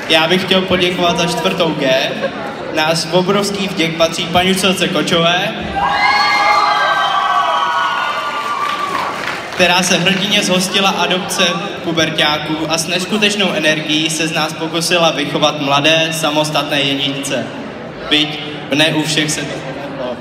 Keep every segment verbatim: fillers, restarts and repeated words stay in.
Já bych chtěl poděkovat za čtvrtou G. Náš obrovský vděk patří paní učitelce Kočové, která se hrdinně zhostila adopce puberťáků a s neskutečnou energií se z nás pokusila vychovat mladé, samostatné jedince. Byť ne u všech se to povedlo.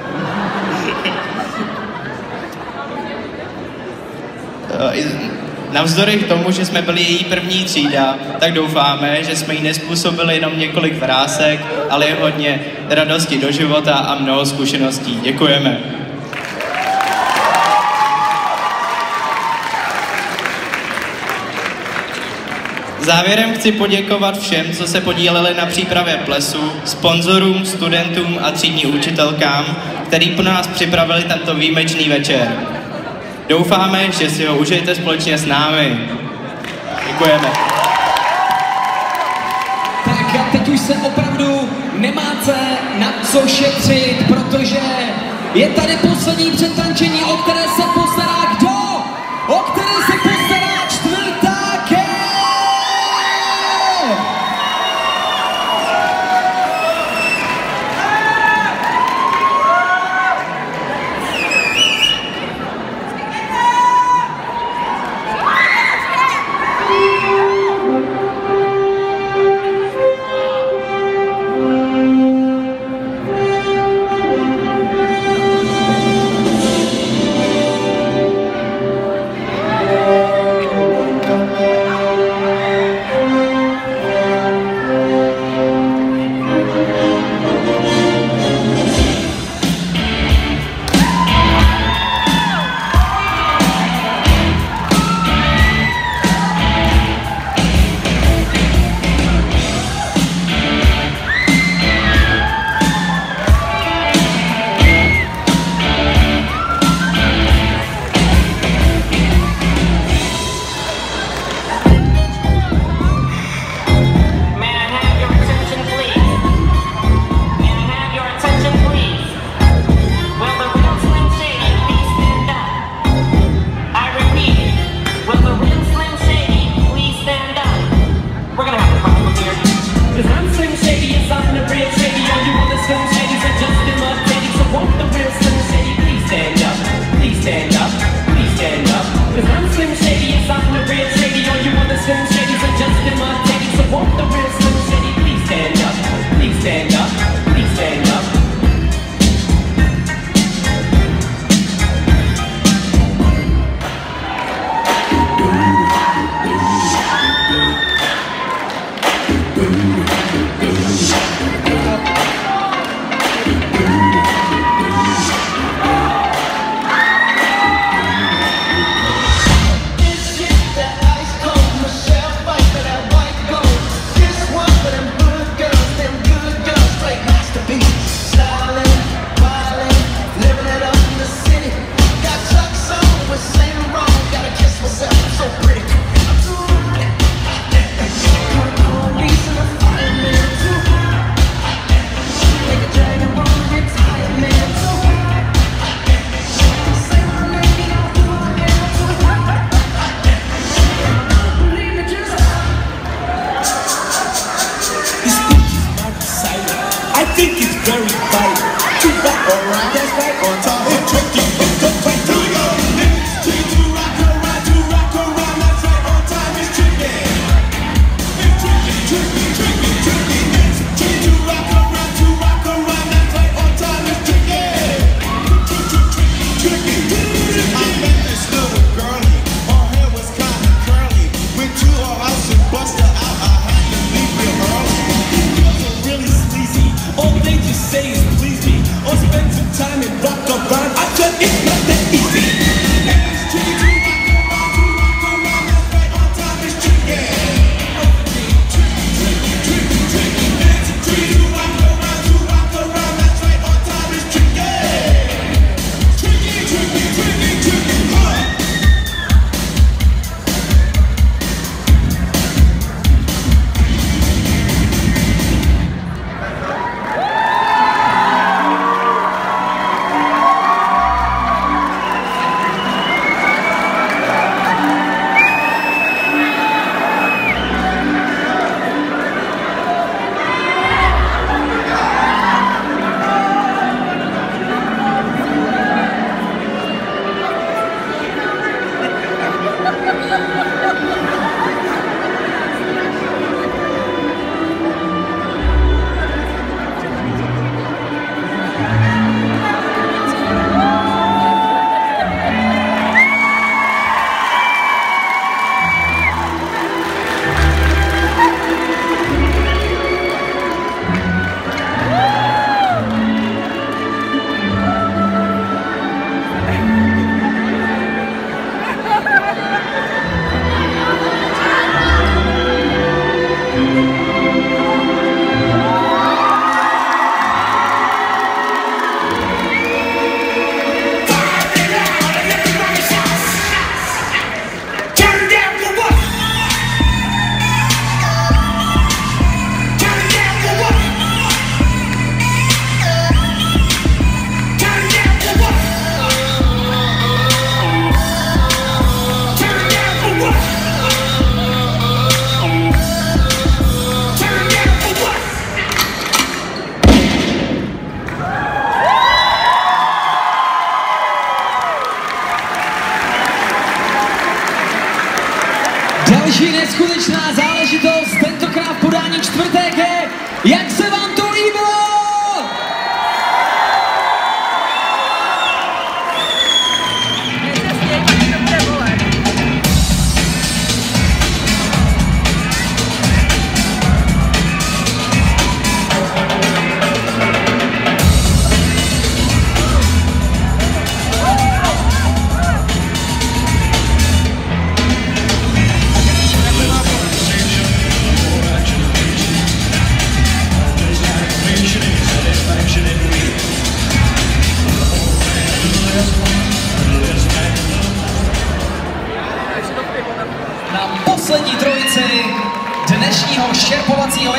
Navzdory tomu, že jsme byli její první třída, tak doufáme, že jsme jí nespůsobili jenom několik vrásek, ale i hodně radosti do života a mnoho zkušeností. Děkujeme. Závěrem chci poděkovat všem, co se podíleli na přípravě plesu, sponzorům, studentům a třídním učitelkám, který pro nás připravili tento výjimečný večer. Doufáme, že si ho užijete společně s námi. Děkujeme. Tak a teď už se opravdu nemáte na co šetřit, protože je tady poslední přetančení, o které se postará kdo? O které se postará čtvrtá G!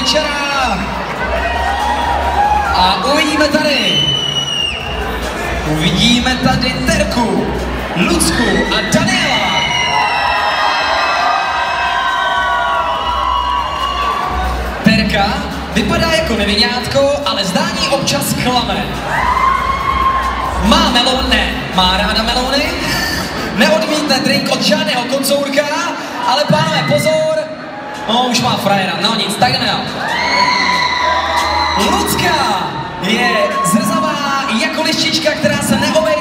večera. A uvidíme tady. Uvidíme tady Terku, Lucku a Daniela. Terka vypadá jako nevinátko, ale zdání občas klame. Má melon, ne, má ráda melony, neodmítne drink od žádného kocourka, ale pánové, pozor, no už má frajera, no nic, tak ne. Lucka je zrzavá jako lištička, která se neobejde